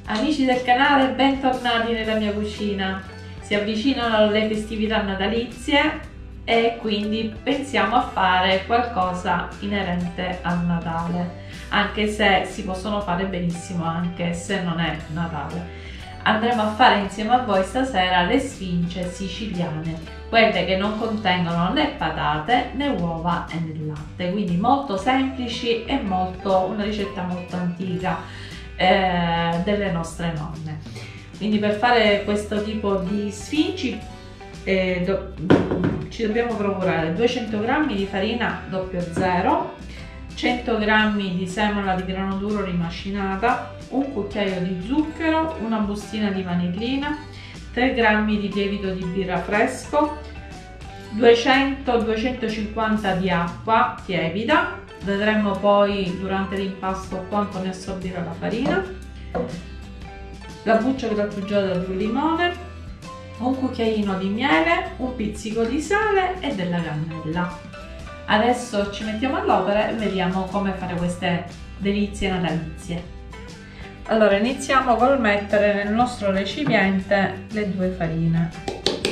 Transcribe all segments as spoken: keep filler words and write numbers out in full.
Amici del canale, bentornati nella mia cucina. Si avvicinano le festività natalizie e quindi pensiamo a fare qualcosa inerente al Natale, anche se si possono fare benissimo anche se non è Natale. Andremo a fare insieme a voi stasera le sfinge siciliane, quelle che non contengono né patate né uova e né latte, quindi molto semplici e molto, una ricetta molto antica eh, delle nostre nonne. Quindi per fare questo tipo di sfingi eh, do, ci dobbiamo procurare duecento grammi di farina zero zero, cento grammi di semola di grano duro rimacinata, un cucchiaio di zucchero, una bustina di vanillina, tre grammi di lievito di birra fresco, duecento duecentocinquanta di acqua tiepida. Vedremo poi durante l'impasto quanto ne assorbirà la farina, la buccia grattugiata di un limone, un cucchiaino di miele, un pizzico di sale e della cannella. Adesso ci mettiamo all'opera e vediamo come fare queste delizie natalizie. Allora, iniziamo col mettere nel nostro recipiente le due farine.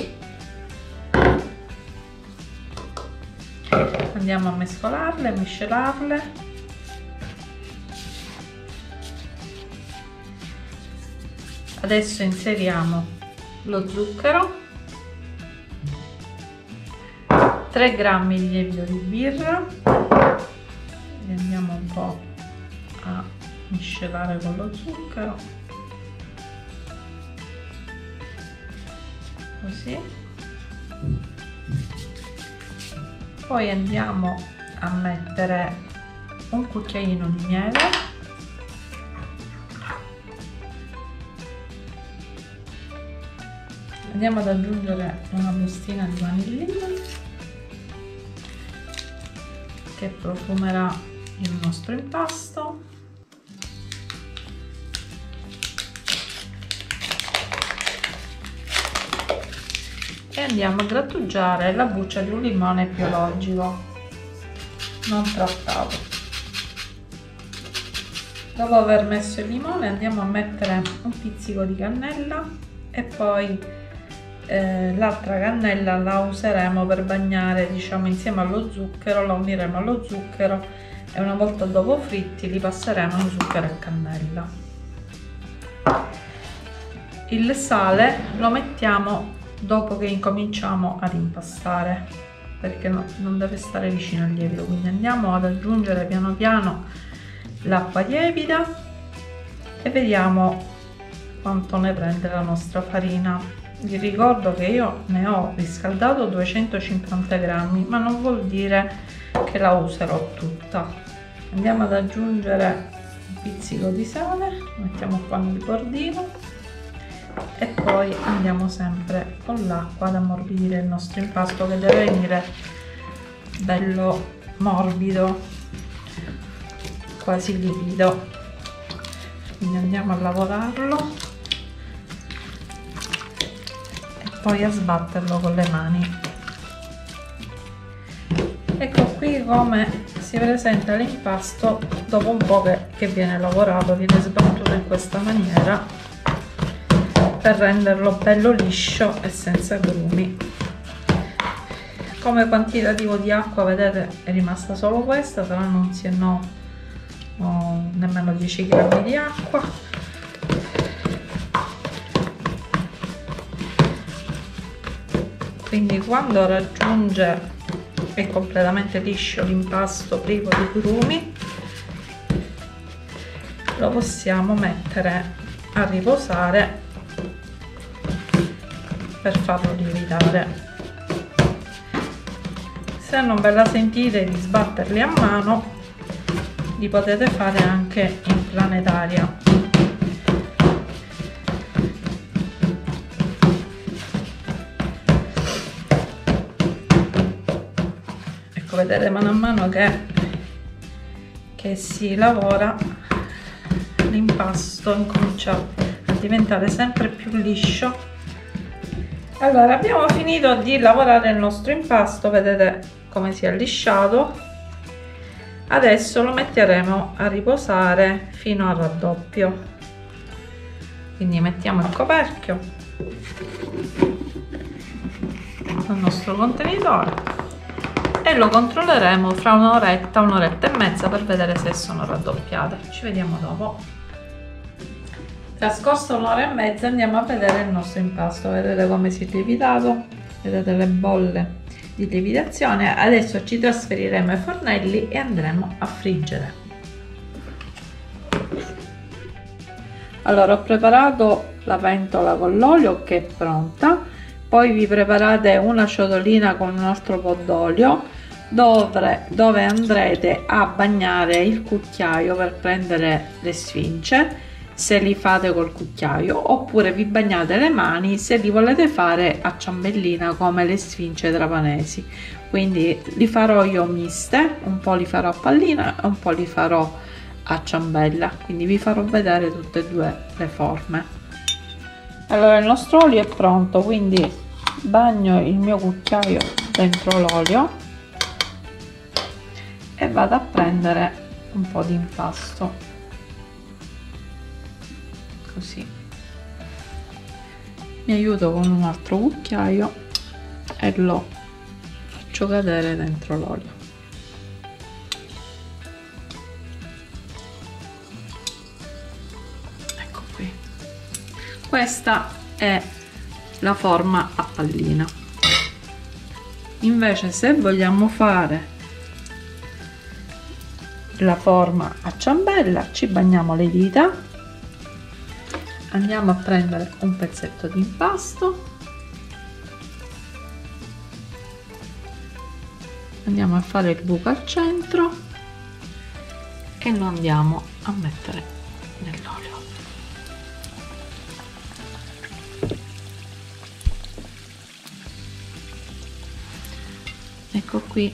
Andiamo a mescolarle, miscelarle. Adesso inseriamo lo zucchero, tre grammi di lievito di birra e andiamo un po' a miscelare con lo zucchero, così. Poi andiamo a mettere un cucchiaino di miele, andiamo ad aggiungere una bustina di vanillina che profumerà il nostro impasto. E andiamo a grattugiare la buccia di un limone biologico non trattato. Dopo aver messo il limone andiamo a mettere un pizzico di cannella e poi eh, l'altra cannella la useremo per bagnare, diciamo, insieme allo zucchero, la uniremo allo zucchero e una volta dopo fritti li passeremo in zucchero e cannella. Il sale lo mettiamo dopo che incominciamo ad impastare, perché no, non deve stare vicino al lievito, quindi andiamo ad aggiungere piano piano l'acqua lievita e vediamo quanto ne prende la nostra farina. Vi ricordo che io ne ho riscaldato duecentocinquanta grammi, ma non vuol dire che la userò tutta. Andiamo ad aggiungere un pizzico di sale, mettiamo qua nel bordino e poi andiamo sempre con l'acqua ad ammorbidire il nostro impasto, che deve venire bello morbido, quasi liquido. Quindi andiamo a lavorarlo e poi a sbatterlo con le mani. Ecco qui come si presenta l'impasto dopo un po' che, che viene lavorato, viene sbattuto in questa maniera per renderlo bello liscio e senza grumi. Come quantitativo di acqua vedete è rimasta solo questa, però non si è no, no nemmeno dieci grammi di acqua. Quindi quando raggiunge è completamente liscio l'impasto, privo di grumi, lo possiamo mettere a riposare per farlo lievitare. Se non ve la sentite di sbatterli a mano, li potete fare anche in planetaria. Ecco, vedete mano a mano che, che si lavora, l'impasto incomincia a diventare sempre più liscio. Allora, abbiamo finito di lavorare il nostro impasto, vedete come si è lisciato. Adesso lo metteremo a riposare fino al raddoppio. Quindi mettiamo il coperchio nel nostro contenitore e lo controlleremo fra un'oretta, un'oretta e mezza per vedere se sono raddoppiate. Ci vediamo dopo. Trascorsa un'ora e mezza andiamo a vedere il nostro impasto. Vedete come si è lievitato? Vedete le bolle di lievitazione. Adesso ci trasferiremo ai fornelli e andremo a friggere. Allora, ho preparato la pentola con l'olio che è pronta, poi vi preparate una ciotolina con un altro po' d'olio dove, dove andrete a bagnare il cucchiaio per prendere le sfinge, se li fate col cucchiaio, oppure vi bagnate le mani se li volete fare a ciambellina come le sfinge trapanesi. Quindi li farò io miste, un po' li farò a pallina e un po' li farò a ciambella, quindi vi farò vedere tutte e due le forme. Allora, il nostro olio è pronto, quindi bagno il mio cucchiaio dentro l'olio e vado a prendere un po' di impasto, così mi aiuto con un altro cucchiaio e lo faccio cadere dentro l'olio. Questa è la forma a pallina. Invece, se vogliamo fare la forma a ciambella, ci bagniamo le dita, andiamo a prendere un pezzetto di impasto, andiamo a fare il buco al centro e lo andiamo a mettere nell'olio. Ecco qui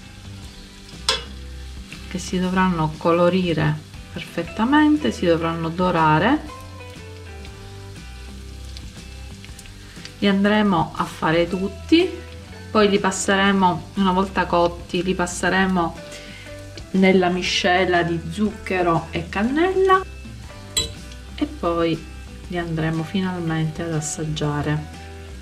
che si dovranno colorire perfettamente, si dovranno dorare. Li andremo a fare tutti, poi li passeremo, una volta cotti, li passeremo nella miscela di zucchero e cannella e poi li andremo finalmente ad assaggiare.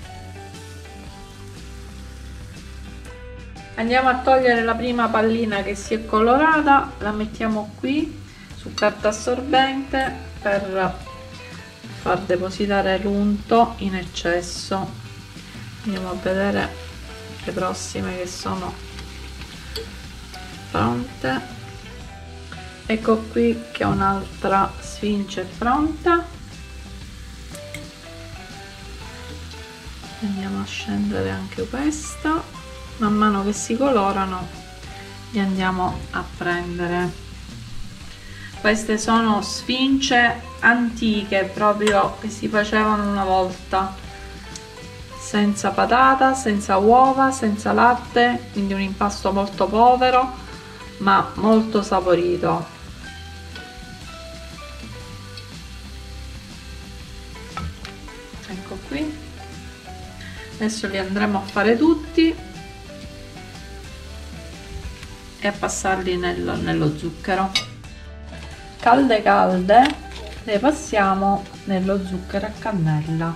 Andiamo a togliere la prima pallina che si è colorata, la mettiamo qui su carta assorbente per far depositare l'unto in eccesso. Andiamo a vedere le prossime che sono pronte. Ecco qui che un'altra sfinge è pronta. Andiamo a scendere anche questa. Man mano che si colorano li andiamo a prendere. Queste sono sfinge antiche, proprio che si facevano una volta, senza patata, senza uova, senza latte, quindi un impasto molto povero ma molto saporito. Ecco qui. Adesso li andremo a fare tutti e a passarli nello, nello zucchero. Calde calde le passiamo nello zucchero a cannella,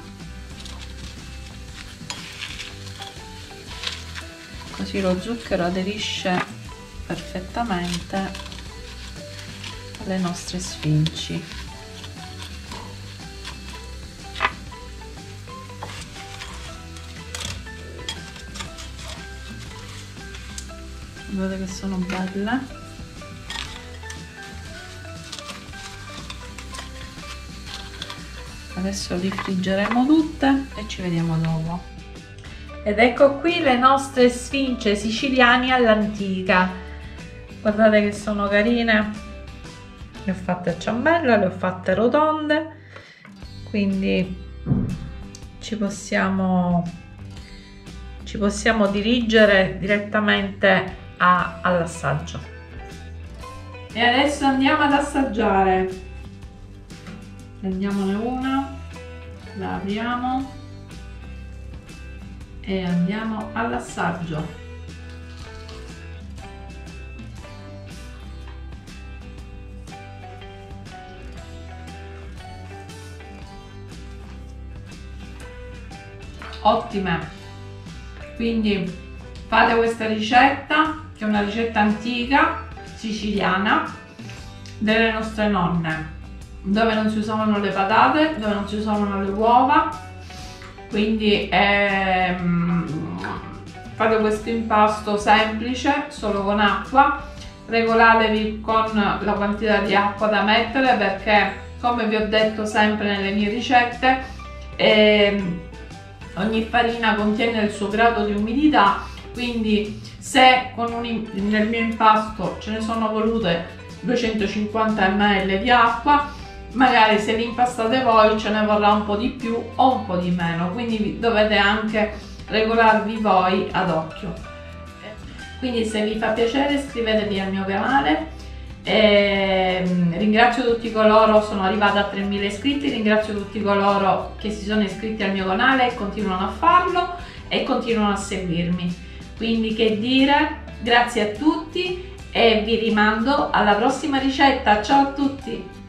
così lo zucchero aderisce perfettamente alle nostre sfinci. Vedete che sono belle. Adesso li friggeremo tutte e ci vediamo dopo. Ed ecco qui le nostre sfinge siciliane all'antica. Guardate che sono carine. Le ho fatte a ciambella, le ho fatte rotonde, quindi ci possiamo ci possiamo dirigere direttamente all'assaggio. E adesso andiamo ad assaggiare. Prendiamone una, la apriamo e andiamo all'assaggio. ottime. Quindi fate questa ricetta, che è una ricetta antica siciliana delle nostre nonne, dove non si usavano le patate, dove non si usavano le uova. Quindi ehm, fate questo impasto semplice, solo con acqua. Regolatevi con la quantità di acqua da mettere, perché come vi ho detto sempre nelle mie ricette, ehm, ogni farina contiene il suo grado di umidità. Quindi se con un, nel mio impasto ce ne sono volute duecentocinquanta millilitri di acqua, magari se li impastate voi ce ne vorrà un po' di più o un po' di meno, quindi dovete anche regolarvi voi ad occhio. Quindi se vi fa piacere iscrivetevi al mio canale. E ringrazio tutti coloro, sono arrivata a tremila iscritti, ringrazio tutti coloro che si sono iscritti al mio canale e continuano a farlo e continuano a seguirmi. Quindi che dire, grazie a tutti e vi rimando alla prossima ricetta. Ciao a tutti!